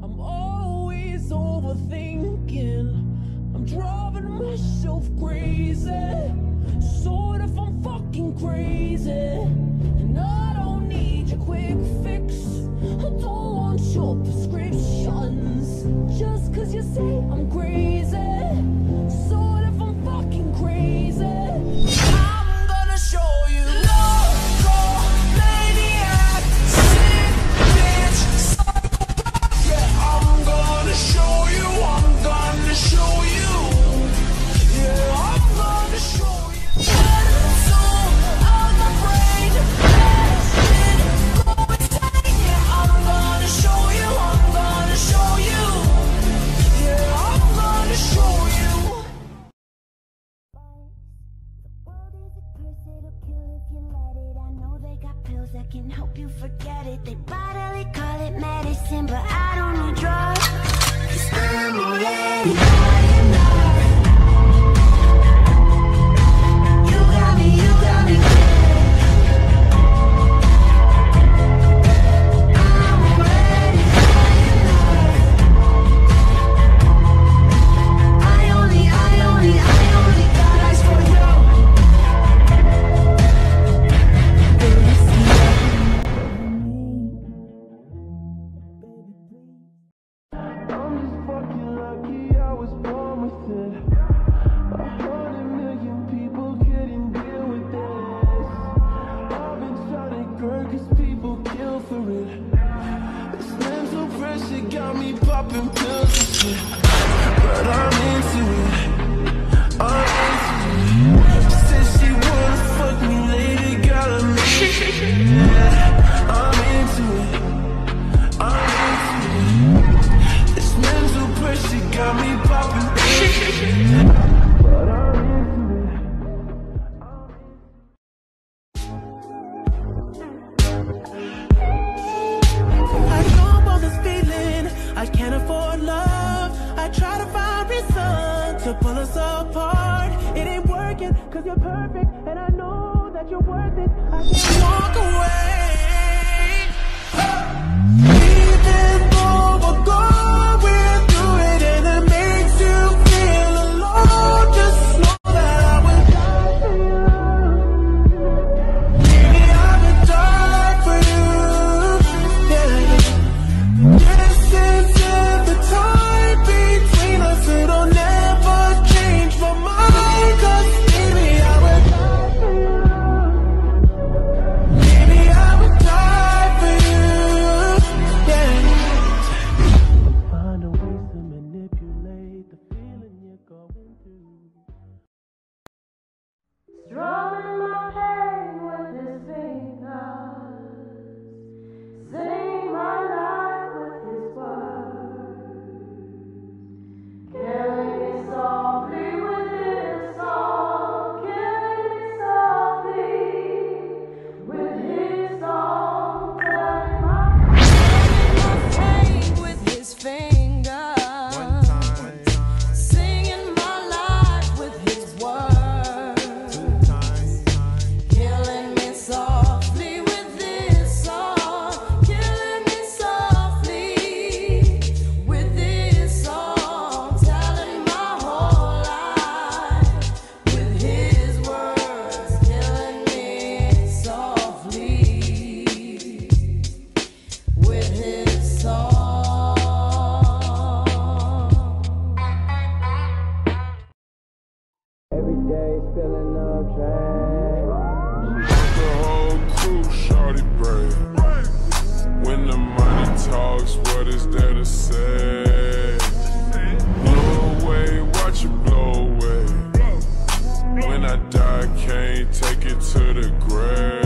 I'm always overthinking. I'm driving myself crazy. Sort of, I'm fucking crazy. And I don't need your quick fix. I don't want your prescriptions. Just cause you say I'm crazy. Sort of, I'm fucking crazy. I'm gonna show you. Loco, maniac, sick bitch, psychopath. Yeah, I'm gonna show you. I'm gonna show you. Yeah, I'm gonna show you. Soul of my brain, that shit go insane. Yeah, I'm gonna show you. I'm gonna show you. Yeah, I'm gonna show you. That can help you forget it. They bodily call it medicine, but I don't need drugs, 'cause I'm already high enough. You got me I'm already high enough. I only got eyes for you. Got me popping pills and shit, but I'm into it. I'm into it. She said she wanna fuck me later, gotta make it. I'm into it. I'm into it. This mental pressure got me popping pills and shit, but I'm into it. I know all this feeling. I can't afford love. I try to find reason to pull us apart. It ain't working, cause you're perfect, and I know that you're worth it. I can't walk away. Even though we're going through it and it makes you feel alone, just know that I will die for you. Baby, I will die for you. Yeah. Distance and the time between us, it'll never change my mind. 'Cause baby, I will die for you. Baby, I will die for you. Yeah. Find a way to manipulate the feeling you're going through. Strumming my pain with his fingers, sing my life with his words, killing me softly with his song, killing me softly with his song, telling my pain with his fingers, singing my life with his words, killing me softly with his song, killing me softly with his song, telling my whole life with his words, killing me softly with his song. Every day spilling up trash. The whole crew, shorty brave. When the money talks, what is there to say? Blow away, watch it blow away. When I die, can't take it to the grave.